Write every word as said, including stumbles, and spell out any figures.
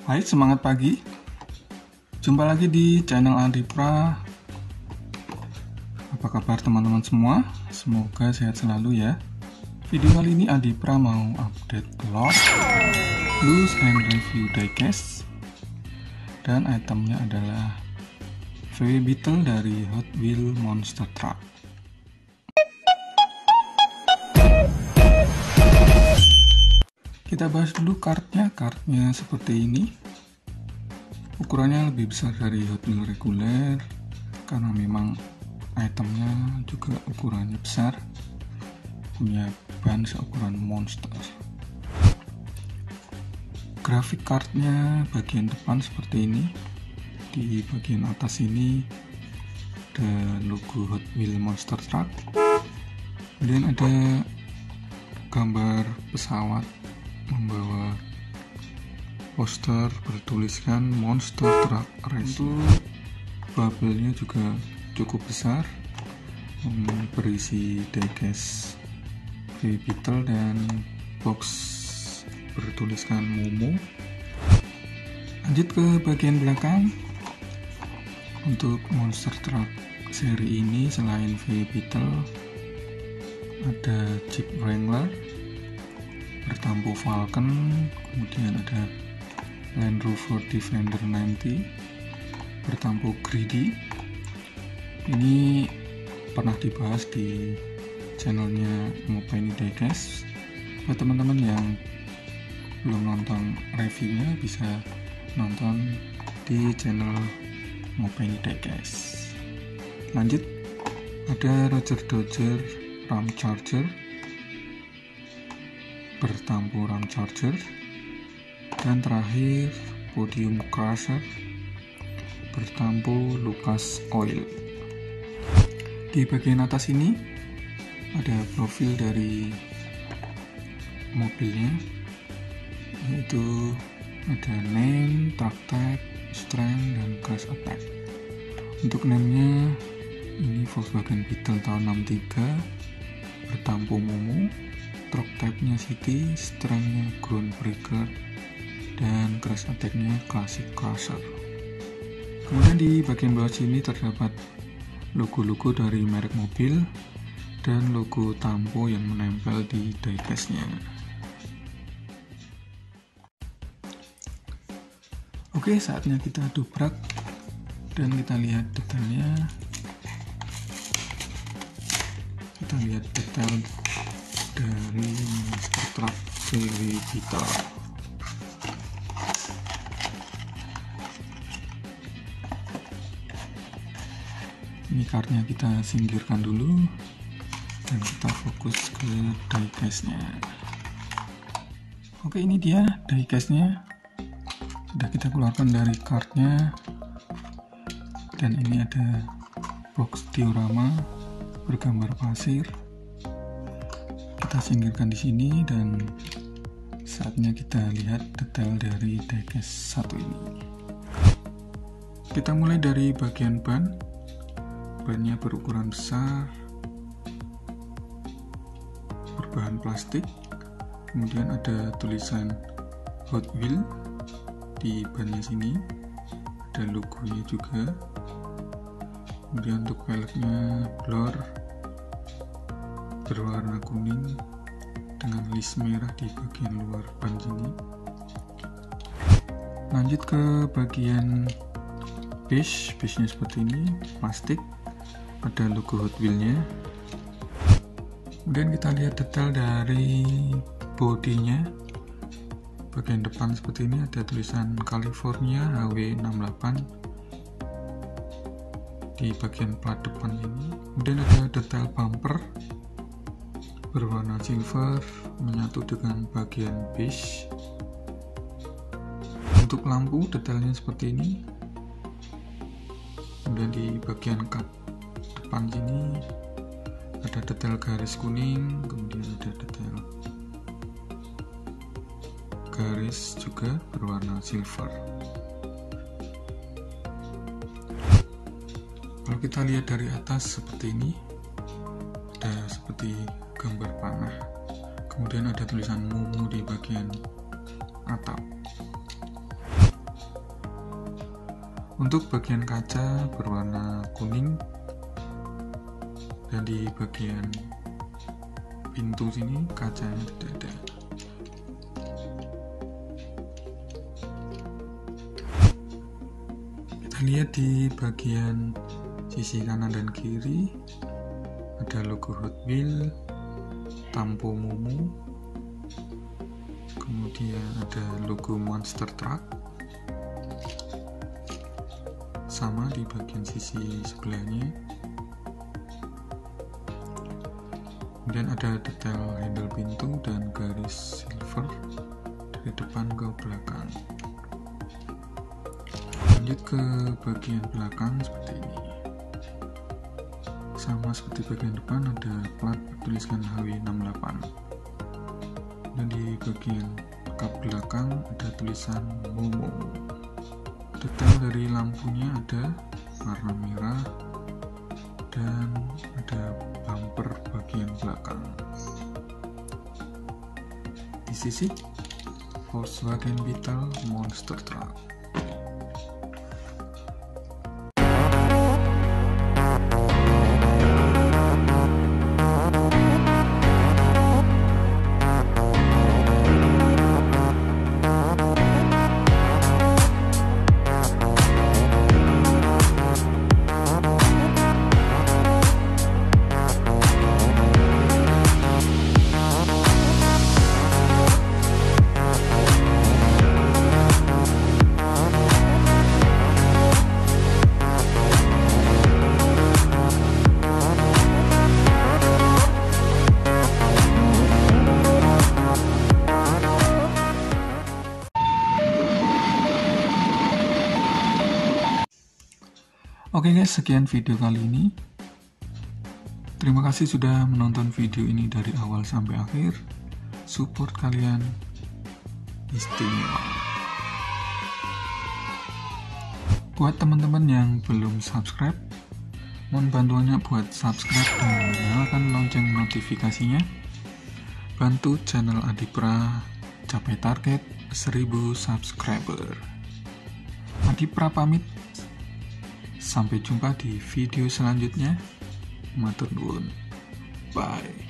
Hai, semangat pagi. Jumpa lagi di channel Adipra. Apa kabar teman-teman semua? Semoga sehat selalu ya. Video kali ini Adipra mau update log, loose and review diecast. Dan itemnya adalah V W Beetle dari Hot Wheels Monster Truck. Kita bahas dulu kartnya. Kartnya seperti ini. Ukurannya lebih besar dari Hot Wheels reguler karena memang itemnya juga ukurannya besar, punya ban seukuran monster. Grafik kartnya bagian depan seperti ini. Di bagian atas ini ada logo Hot Wheels Monster Truck, kemudian ada gambar pesawat membawa poster bertuliskan Monster Truck Race. Untuk bubble-nya juga cukup besar, berisi diecast V W Beetle dan box bertuliskan Momo. Lanjut ke bagian belakang. Untuk Monster Truck seri ini selain V W Beetle ada Jeep Wrangler bertampu Falcon, kemudian ada Land Rover Defender sembilan puluh bertampu Greedy. Ini pernah dibahas di channelnya Mopeni Diecast. Buat teman-teman yang belum nonton reviewnya bisa nonton di channel Mopeni Diecast. Lanjut, ada Roger Dodger Ram Charger bertampu Ram Charger, dan terakhir Podium Crusher bertampu Lucas Oil. Di bagian atas ini ada profil dari mobilnya, yaitu ada name, truck type, strength, dan crash attack. Untuk name-nya ini Volkswagen Beetle tahun enam puluh tiga bertampu Momo, truck type-nya City, strength-nya Groundbreaker, dan crash attack-nya Classic Crusher. Kemudian di bagian bawah sini terdapat logo-logo dari merek mobil dan logo tampo yang menempel di diecast-nya. Oke, saatnya kita dobrak dan kita lihat detailnya. Kita lihat detail dari Monster Truck V W Beetle. Ini kartnya kita singkirkan dulu dan kita fokus ke diecast-nya. Oke, ini dia diecast-nya. Sudah kita keluarkan dari kartnya. Dan ini ada box diorama bergambar pasir. Kita singkirkan di sini dan saatnya kita lihat detail dari diecast satu ini. Kita mulai dari bagian ban. Bannya berukuran besar, berbahan plastik, kemudian ada tulisan Hot Wheels di bannya sini, ada logonya juga. Kemudian untuk velgnya blur berwarna kuning dengan list merah di bagian luar ban sini. Lanjut ke bagian base, base nya seperti ini, plastik, ada logo Hot Wheels-nya. Kemudian kita lihat detail dari bodinya. Bagian depan seperti ini ada tulisan California H W enam puluh delapan di bagian plat depan ini. Kemudian ada detail bumper berwarna silver menyatu dengan bagian beige. Untuk lampu detailnya seperti ini. Kemudian di bagian kap depan sini ada detail garis kuning, kemudian ada detail garis juga berwarna silver. Kalau kita lihat dari atas seperti ini, ada seperti gambar panah, kemudian ada tulisan Momo di bagian atap. Untuk bagian kaca berwarna kuning, dan di bagian pintu sini kacanya tidak ada. Kita lihat di bagian sisi kanan dan kiri ada logo Hot Wheels, Tampo Momo, kemudian ada logo Monster Truck, sama di bagian sisi sebelahnya. Kemudian ada detail handle pintu dan garis silver dari depan ke belakang. Lanjut ke bagian belakang seperti ini. Sama seperti bagian depan ada plat bertuliskan H W enam delapan. Dan di bagian kap belakang ada tulisan Momo. Detail dari lampunya ada warna merah dan ada bumper bagian belakang. Di sisi Volkswagen Beetle Monster Truck. Oke guys, sekian video kali ini. Terima kasih sudah menonton video ini dari awal sampai akhir. Support kalian istimewa. Buat teman-teman yang belum subscribe, mohon bantuannya buat subscribe dan nyalakan lonceng notifikasinya. Bantu channel Adipra capai target seribu subscriber. Adipra pamit. Sampai jumpa di video selanjutnya. Matur nuwun. Bye.